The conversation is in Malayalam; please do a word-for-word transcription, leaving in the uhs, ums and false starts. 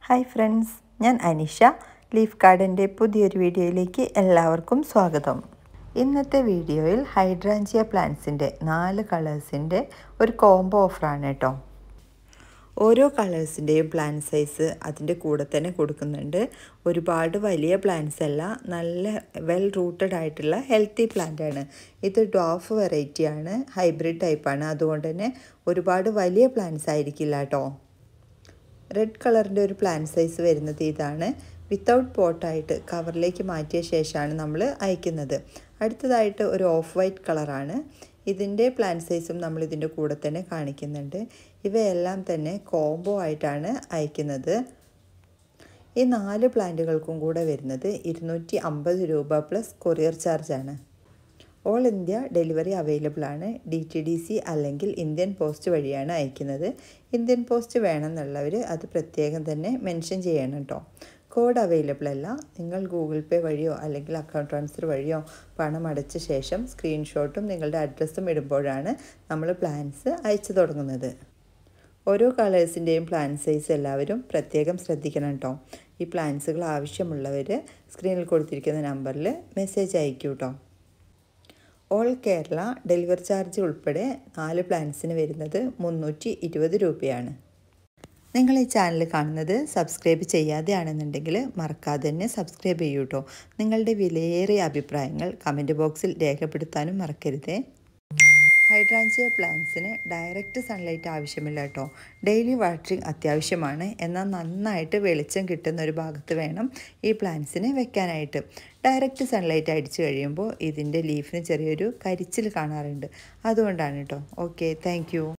ഹായ് ഫ്രണ്ട്സ്, ഞാൻ അനിഷ. ലീഫ് ഗാർഡൻ്റെ പുതിയൊരു വീഡിയോയിലേക്ക് എല്ലാവർക്കും സ്വാഗതം. ഇന്നത്തെ വീഡിയോയിൽ ഹൈഡ്രാഞ്ചിയ പ്ലാന്റ്സിൻ്റെ നാല് കളേഴ്സിൻ്റെ ഒരു കോംബോ ഓഫറാണ് കേട്ടോ. ഓരോ കളേഴ്സിൻ്റെയും പ്ലാന്റ് സൈസ് അതിൻ്റെ കൂടെ തന്നെ കൊടുക്കുന്നുണ്ട്. ഒരുപാട് വലിയ പ്ലാന്റ്സ് അല്ല, നല്ല വെൽ റൂട്ടഡ് ആയിട്ടുള്ള ഹെൽത്തി പ്ലാന്റ് ആണ്. ഇത് ഡ്വാഫ് വെറൈറ്റിയാണ്, ഹൈബ്രിഡ് ടൈപ്പാണ്. അതുകൊണ്ട് തന്നെ ഒരുപാട് വലിയ പ്ലാന്റ്സ് ആയിരിക്കില്ല കേട്ടോ. റെഡ് കളറിൻ്റെ ഒരു പ്ലാന്റ് സൈസ് വരുന്നത് ഇതാണ്. വിത്തൗട്ട് പോട്ടായിട്ട് കവറിലേക്ക് മാറ്റിയ ശേഷമാണ് നമ്മൾ അയക്കുന്നത്. അടുത്തതായിട്ട് ഒരു ഓഫ് വൈറ്റ് കളറാണ്. ഇതിൻ്റെ പ്ലാന്റ് സൈസും നമ്മൾ ഇതിൻ്റെ കൂടെ തന്നെ കാണിക്കുന്നുണ്ട്. ഇവയെല്ലാം തന്നെ കോംബോ ആയിട്ടാണ് അയക്കുന്നത്. ഈ നാല് പ്ലാന്റുകൾക്കും കൂടെ വരുന്നത് ഇരുന്നൂറ്റി അമ്പത് രൂപ പ്ലസ് കൊറിയർ ചാർജാണ്. ഓൾ ഇന്ത്യ ഡെലിവറി അവൈലബിൾ ആണ്. ഡി ടി ഡി സി അല്ലെങ്കിൽ ഇന്ത്യൻ പോസ്റ്റ് വഴിയാണ് അയക്കുന്നത്. ഇന്ത്യൻ പോസ്റ്റ് വേണമെന്നുള്ളവർ അത് പ്രത്യേകം തന്നെ മെൻഷൻ ചെയ്യണം കേട്ടോ. കോഡ് അവൈലബിൾ അല്ല. നിങ്ങൾ ഗൂഗിൾ പേ വഴിയോ അല്ലെങ്കിൽ അക്കൗണ്ട് ട്രാൻസ്ഫർ വഴിയോ പണം അടച്ച ശേഷം സ്ക്രീൻഷോട്ടും നിങ്ങളുടെ അഡ്രസ്സും ഇടുമ്പോഴാണ് നമ്മൾ പ്ലാൻസ് അയച്ചു തുടങ്ങുന്നത്. ഓരോ കളേഴ്സിൻ്റെയും പ്ലാന്റ് സൈസ് എല്ലാവരും പ്രത്യേകം ശ്രദ്ധിക്കണം കേട്ടോ. ഈ പ്ലാൻസുകൾ ആവശ്യമുള്ളവർ സ്ക്രീനിൽ കൊടുത്തിരിക്കുന്ന നമ്പറിൽ മെസ്സേജ് അയക്കൂ കേട്ടോ. ഓൾ കേരള ഡെലിവറി ചാർജ് ഉൾപ്പെടെ നാല് പ്ലാൻസിന് വരുന്നത് മുന്നൂറ്റി ഇരുപത് രൂപയാണ്. നിങ്ങൾ ഈ ചാനൽ കാണുന്നത് സബ്സ്ക്രൈബ് ചെയ്യാതെ ആണെന്നുണ്ടെങ്കിൽ മറക്കാതെ തന്നെ സബ്സ്ക്രൈബ് ചെയ്യൂ കേട്ടോ. നിങ്ങളുടെ വിലയേറിയ അഭിപ്രായങ്ങൾ കമൻറ്റ് ബോക്സിൽ രേഖപ്പെടുത്താനും മറക്കരുതേ. ഹൈഡ്രാഞ്ചിയ പ്ലാന്റ്സിന് ഡയറക്റ്റ് സൺലൈറ്റ് ആവശ്യമില്ല കേട്ടോ. ഡെയിലി വാട്ടറിങ് അത്യാവശ്യമാണ്. എന്നാൽ നന്നായിട്ട് വെളിച്ചം കിട്ടുന്ന ഒരു ഭാഗത്ത് വേണം ഈ പ്ലാന്റ്സിനെ വെക്കാനായിട്ട്. ഡയറക്റ്റ് സൺലൈറ്റ് അടിച്ചു കഴിയുമ്പോൾ ഇതിൻ്റെ ലീഫിന് ചെറിയൊരു കരിച്ചിൽ കാണാറുണ്ട്. അതുകൊണ്ടാണ് കേട്ടോ. Okay, thank U.